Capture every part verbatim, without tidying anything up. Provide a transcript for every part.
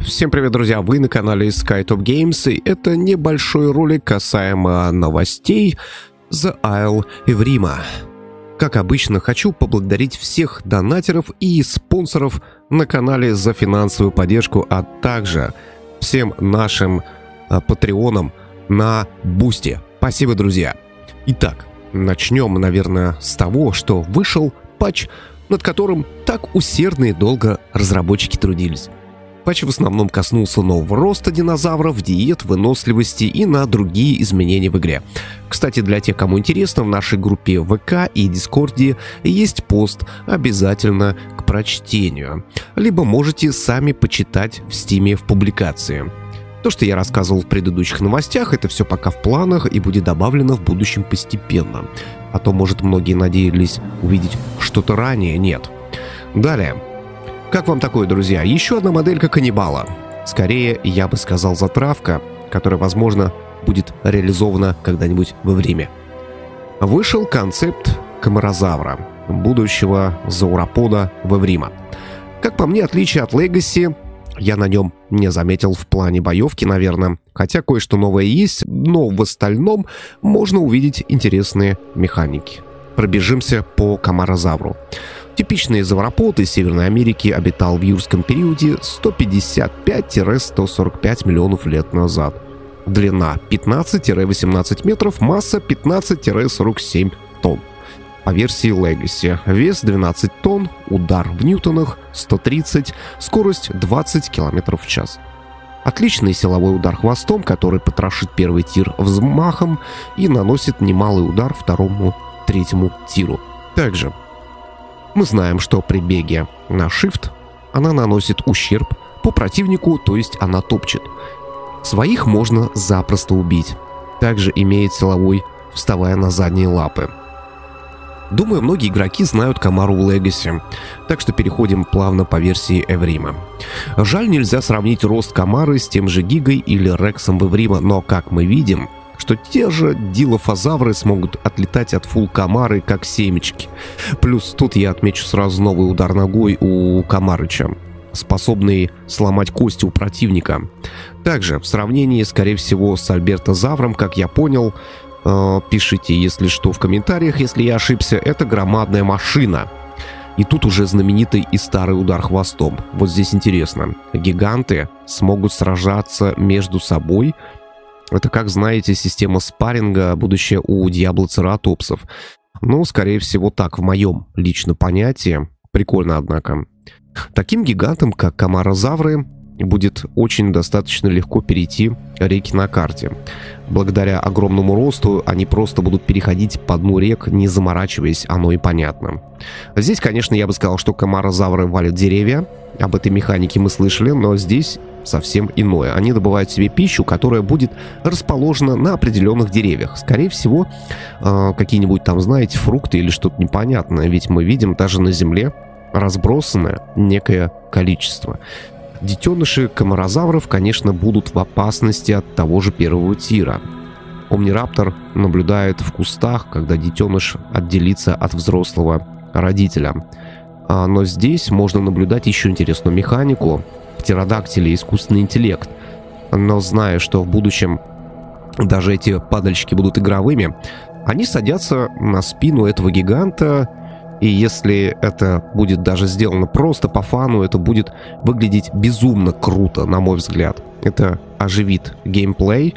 Всем привет, друзья! Вы на канале SkyTop Games, и это небольшой ролик касаемо новостей The Isle Эврима. Как обычно, хочу поблагодарить всех донатеров и спонсоров на канале за финансовую поддержку, а также всем нашим а, патреонам на Бусти. Спасибо, друзья! Итак, начнем, наверное, с того, что вышел патч, над которым так усердно и долго разработчики трудились. Патч в основном коснулся нового роста динозавров, диет, выносливости и на другие изменения в игре. Кстати, для тех, кому интересно, в нашей группе ВК и Дискорде есть пост обязательно к прочтению. Либо можете сами почитать в Стиме в публикации. То, что я рассказывал в предыдущих новостях, это все пока в планах и будет добавлено в будущем постепенно. А то, может, многие надеялись увидеть что-то ранее, нет. Далее. Как вам такое, друзья? Еще одна моделька каннибала. Скорее, я бы сказал, затравка, которая, возможно, будет реализована когда-нибудь во время. Вышел концепт камарозавра, будущего зауропода в Эврима. Как по мне, отличие от Legacy, я на нем не заметил в плане боевки, наверное. Хотя кое-что новое есть, но в остальном можно увидеть интересные механики. Пробежимся по камарозавру. Типичный зауропод из Северной Америки обитал в юрском периоде сто пятьдесят пять — сто сорок пять миллионов лет назад. Длина пятнадцать — восемнадцать метров, масса пятнадцать — сорок семь тонн. По версии Legacy вес двенадцать тонн, удар в ньютонах сто тридцать, скорость двадцать километров в час. Отличный силовой удар хвостом, который потрошит первый тир взмахом и наносит немалый удар второму, третьему тиру. Также мы знаем, что при беге на Shift она наносит ущерб по противнику, то есть она топчет. Своих можно запросто убить. Также имеет силовой, вставая на задние лапы. Думаю, многие игроки знают Камару в Legacy, так что переходим плавно по версии Эврима. Жаль, нельзя сравнить рост Камары с тем же Гигой или Рексом в Эврима, но, как мы видим, что те же дилофазавры смогут отлетать от фулл Камары как семечки. Плюс тут я отмечу сразу новый удар ногой у Камарыча, способный сломать кости у противника. Также в сравнении, скорее всего, с Альбертозавром, как я понял, э, пишите, если что, в комментариях, если я ошибся, это громадная машина. И тут уже знаменитый и старый удар хвостом. Вот здесь интересно. Гиганты смогут сражаться между собой. Это, как знаете, система спарринга, будущее у диаблоцератопсов. Ну, скорее всего, так, в моем личном понятии. Прикольно, однако. Таким гигантам, как камарозавры, будет очень достаточно легко перейти реки на карте. Благодаря огромному росту они просто будут переходить по дну рек, не заморачиваясь, оно и понятно. Здесь, конечно, я бы сказал, что камарозавры валят деревья. Об этой механике мы слышали, но здесь совсем иное. Они добывают себе пищу, которая будет расположена на определенных деревьях. Скорее всего, э, какие-нибудь там, знаете, фрукты или что-то непонятное. Ведь мы видим даже на земле разбросанное некое количество. Детеныши камарозавров, конечно, будут в опасности от того же первого тира. Омнираптор наблюдает в кустах, когда детеныш отделится от взрослого родителя. А, но здесь можно наблюдать еще интересную механику. Птеродактили — искусственный интеллект. Но зная, что в будущем даже эти падальщики будут игровыми, они садятся на спину этого гиганта, и если это будет даже сделано просто по фану, это будет выглядеть безумно круто, на мой взгляд. Это оживит геймплей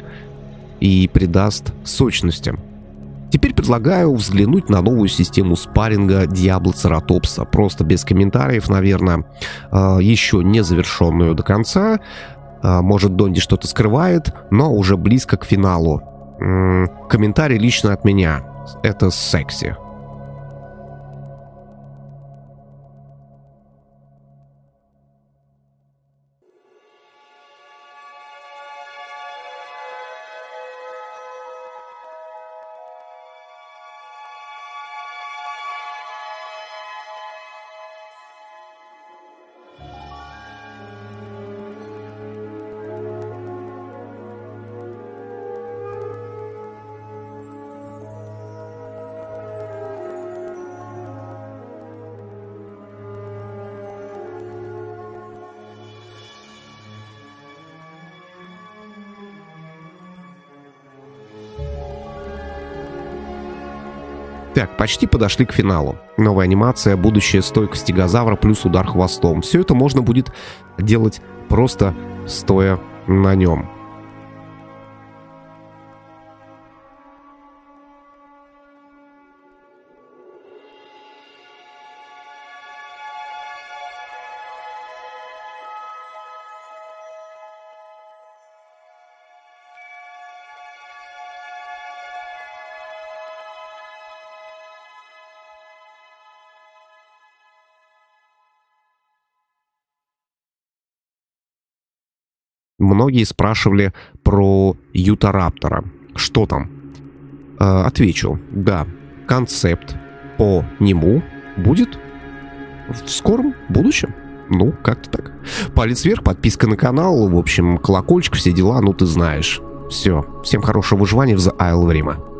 и придаст сочности. Теперь предлагаю взглянуть на новую систему спарринга диаблоцератопса. Просто без комментариев, наверное, еще не завершенную до конца. Может, Донди что-то скрывает, но уже близко к финалу. Комментарий лично от меня. Это секси. Так, почти подошли к финалу. Новая анимация, будущая стойка стегозавра плюс удар хвостом. Все это можно будет делать просто стоя на нем. Многие спрашивали про Ютараптора. Что там? Э, отвечу. Да, концепт по нему будет в скором будущем. Ну, как-то так. Палец вверх, подписка на канал, в общем, колокольчик, все дела, ну ты знаешь. Все. Всем хорошего выживания в The Isle of Rim.